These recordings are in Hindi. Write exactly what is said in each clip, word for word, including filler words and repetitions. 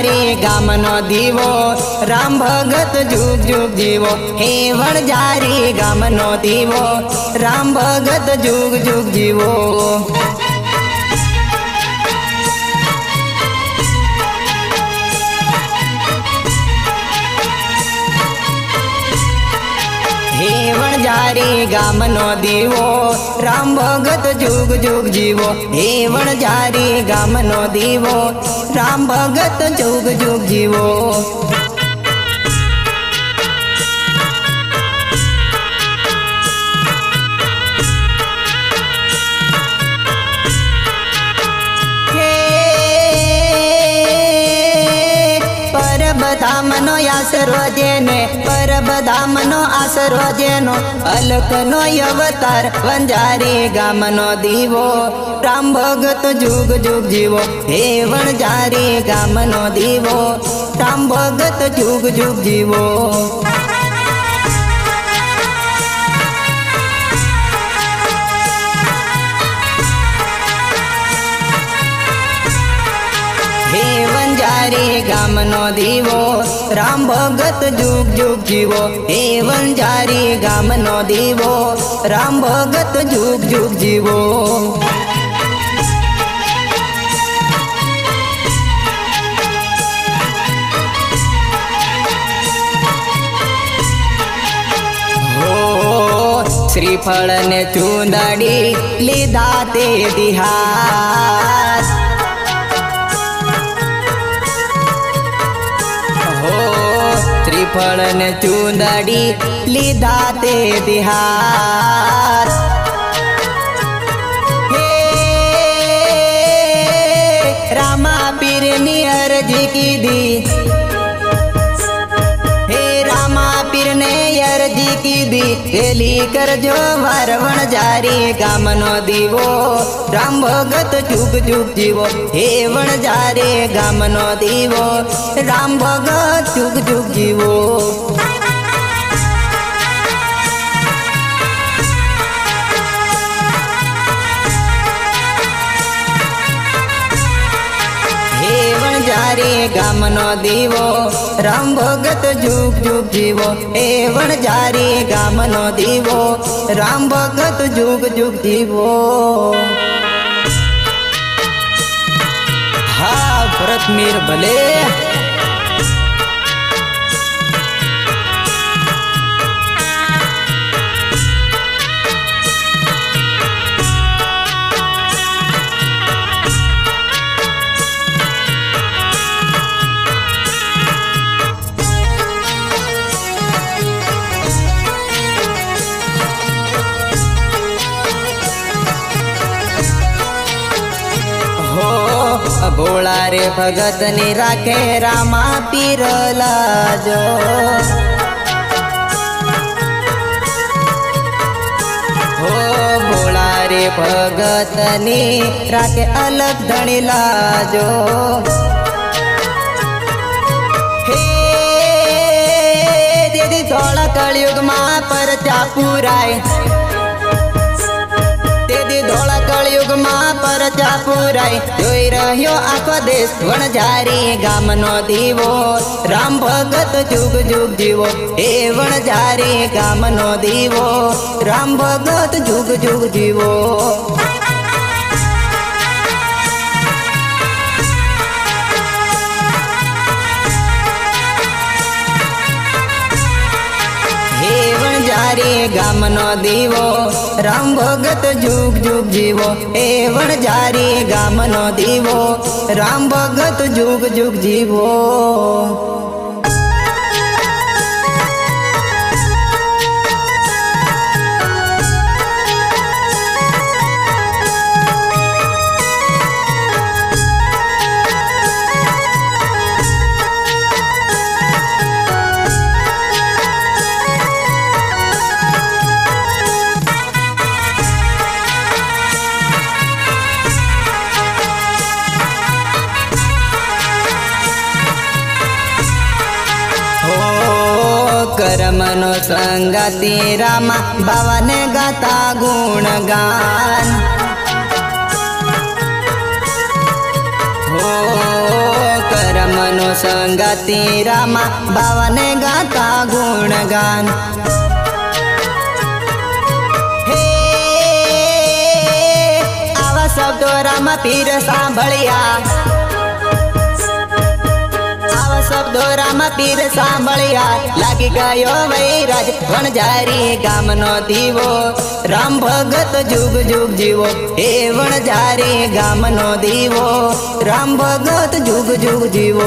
वणझारी गामनो दीवो राम भगत जुग जुग जीवो। हे वणझारी गामनो दीवो राम भगत जुग जुग जीवो। हे वणझारी गामनो दीवो राम भगत जुग जुग जीवो। हे वणझारी गामनो दीवो राम भगत जुग जुग जीवो। परबधामनो आसरो जेने परबधामनो आसरो जेनो अलखनो अवतार वणझारी गामनो दीवो राम भगत जुग जुग जीवो। हे वणझारी गामनो दीवो राम भगत जुग जुग जीवो। हे वणझारी गामनो दीवो राम भगत जुग जुग जीवो। हे वणझारी गामनो दीवो राम भगत जुग जुग जीवो। हो श्रीफळ ने चुंदड़ी लीधा ते दिहास। श्रीफळ ने चुंदड़ी लीधा ते दिहास। हे रामा पीर नी अर्जी की दी। हे रामा पीर ने अर्जी की दी हेली कर जो वार वणझारी गामनो दीवो राम भगत जुग जुग जीवो। हे वणझारी गामनो दीवो राम भगत जुग जुग जीवो। वणझारी गामनो दीवो राम भगत जुग जुग जीवो। हे वणझारी गामनो दीवो राम भगत जुग जुग जीवो। हाँ भरत मीर भले। भोला रे भगत ने राखे रामा पीर लाजो। हो भोला रे भगत ने राखे अलग धनी लाजो। हे दीदी थोड़ा कलयुग मां पर चापुराय। धोला कलयुग मां पर चापुराय जोई रह्यो आखो देश वणझारी गामनो दीवो राम भगत जुग जुग जीवो। हे वणझारी गामनो दीवो राम भगत जुग जुग जीवो। वणझारी गामनो दीवो राम भगत जुग जुग जीवो। हे वणझारी गामनो दीवो राम भगत जुग जुग जीवो। करमनो संगति रामा भवन गाता गुणगान। हो करमनो संगति रामा बावने गाता गुणगान। हे आवा शब्दो रामा पीर सांभळिया, आवा शब्दो रामा पीर सांभळिया, लागी गयो वैराज वणझारी गामनो दीवो, राम भगत जुग जुग जीवो। हे वणझारी गामनो दीवो, राम भगत जुग जुग जीवो।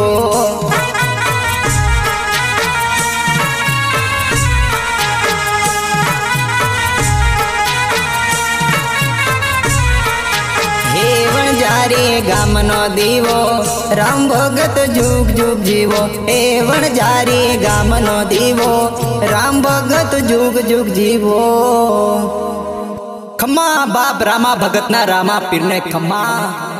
वणझारी गामनो दीवो, राम भगत जुग जुग जीवो। हे वणझारी गामनो दीवो, राम भगत जुग जुग जीवो। खम्मा बाप रामा भगत ना रामा पीर ने खम्मा।